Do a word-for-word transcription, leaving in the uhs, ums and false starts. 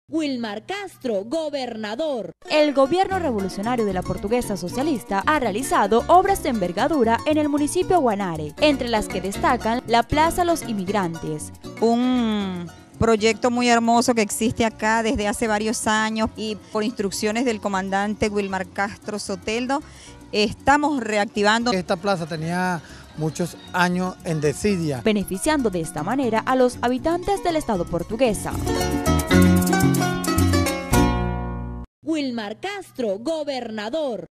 Wilmar Castro, gobernador. El gobierno revolucionario de la Portuguesa Socialista ha realizado obras de envergadura en el municipio de Guanare, entre las que destacan la Plaza Los Inmigrantes. Un proyecto muy hermoso que existe acá desde hace varios años y por instrucciones del comandante Wilmar Castro Soteldo, estamos reactivando. Esta plaza tenía muchos años en desidia, beneficiando de esta manera a los habitantes del estado portuguesa. Wilmar Castro, gobernador.